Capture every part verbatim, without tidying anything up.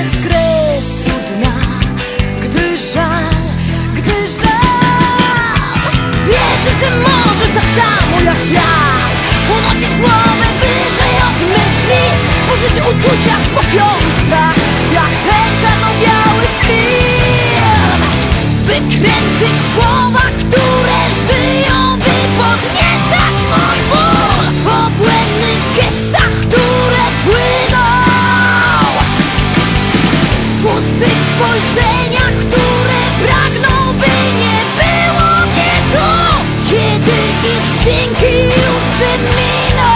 bez kresu dna. Gdy żal, gdy żal, wierzę, że możesz tak samo jak ja unosić głowę wyżej od myśli, tworzyć uczucia, spokoju, strach, jak ten czarno-biały film. Wykrętych słowach, które żyją, by podniecać mój ból, o błędnych gestach, które płyną, pustych spojrzeniach, które pragną, by nie było mnie tu, kiedy ich dźwięki już przeminą.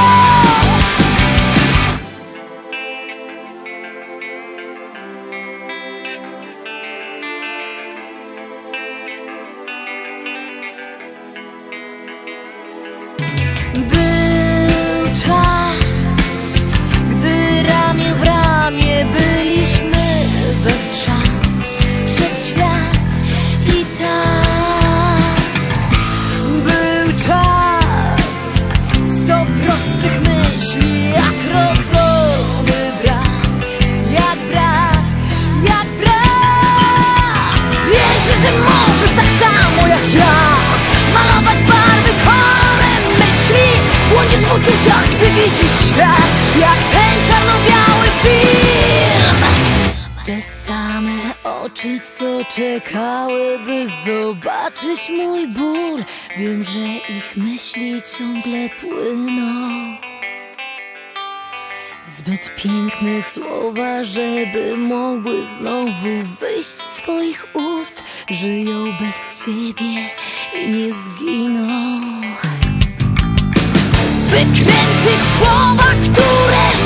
Był czas, gdy ramię w ramię byliśmy bez szans przez świat i tak. Był czas, sto prostych myśli, jak rodzony brat, jak brat, jak brat. Wierzę, że możesz tak samo jak ja malować barwy kolorem myśli, błądzisz w uczuciach, gdy widzisz świat, jak ten czarno-biały film. Te same oczy, co czekały, by zobaczyć mój ból, wiem, że ich myśli ciągle płyną. Zbyt piękne słowa, żeby mogły znowu wyjść z twoich ust, żyją bez ciebie i nie zginą. Wykrętych słowach, które